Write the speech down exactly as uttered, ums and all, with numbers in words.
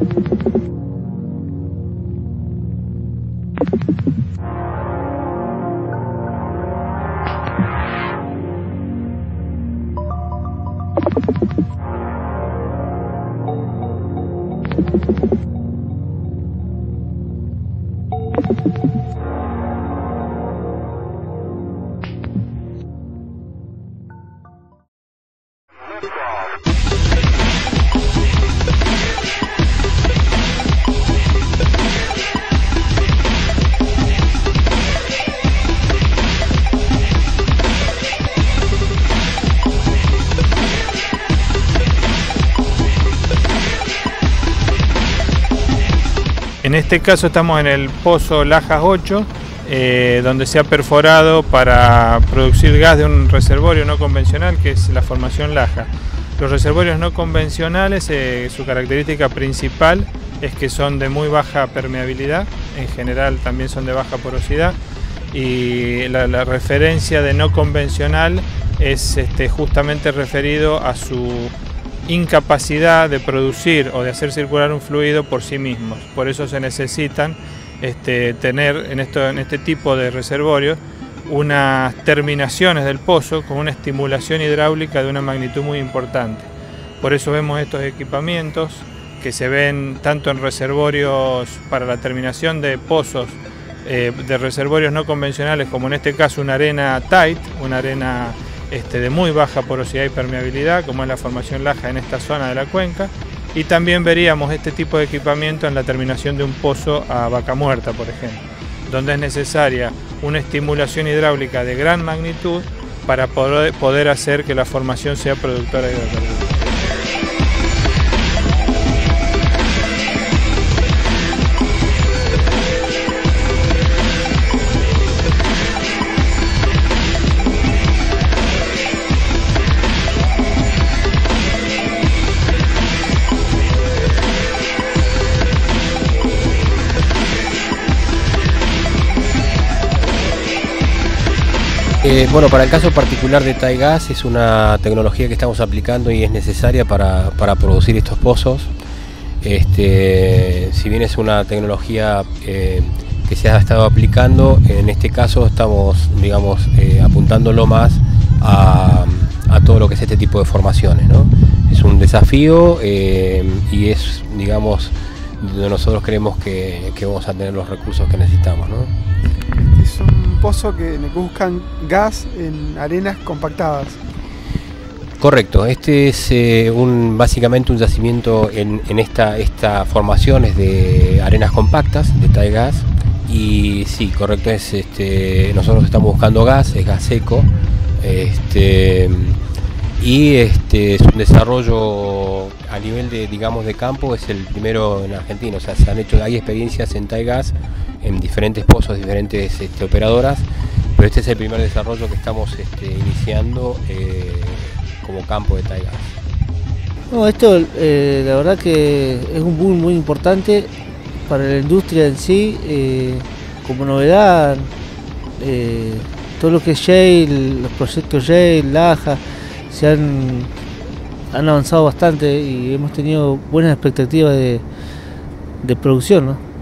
En este caso estamos en el pozo Lajas ocho, eh, donde se ha perforado para producir gas de un reservorio no convencional, que es la formación Laja. Los reservorios no convencionales, eh, su característica principal es que son de muy baja permeabilidad, en general también son de baja porosidad, y la, la referencia de no convencional es este, justamente referido a su incapacidad de producir o de hacer circular un fluido por sí mismos. Por eso se necesitan este, tener en, esto, en este tipo de reservorios unas terminaciones del pozo con una estimulación hidráulica de una magnitud muy importante. Por eso vemos estos equipamientos que se ven tanto en reservorios para la terminación de pozos eh, de reservorios no convencionales, como en este caso una arena tight, una arena Este, de muy baja porosidad y permeabilidad, como es la formación Laja en esta zona de la cuenca, y también veríamos este tipo de equipamiento en la terminación de un pozo a Vaca Muerta, por ejemplo, donde es necesaria una estimulación hidráulica de gran magnitud para poder, poder hacer que la formación sea productora de hidrocarburos. Eh, bueno, para el caso particular de Taigas es una tecnología que estamos aplicando y es necesaria para, para producir estos pozos. Este, si bien es una tecnología eh, que se ha estado aplicando, en este caso estamos, digamos, eh, apuntándolo más a, a todo lo que es este tipo de formaciones, ¿no? Es un desafío eh, y es, digamos, donde nosotros creemos que, que vamos a tener los recursos que necesitamos, ¿no? Es un pozo que buscan gas en arenas compactadas. Correcto, este es eh, un, básicamente un yacimiento en, en esta, esta formaciones de arenas compactas, de Taigas, y sí, correcto, es este, nosotros estamos buscando gas, es gas seco, este, y este, es un desarrollo a nivel de, digamos, de campo, es el primero en Argentina. O sea, se han hecho, hay experiencias en Taigas en diferentes pozos, diferentes este, operadoras, pero este es el primer desarrollo que estamos este, iniciando eh, como campo de Taigas. No, esto eh, la verdad que es un boom muy importante para la industria en sí, eh, como novedad, eh, todo lo que es shale, los proyectos shale, Laja, se han, han avanzado bastante y hemos tenido buenas expectativas de, de producción, ¿no?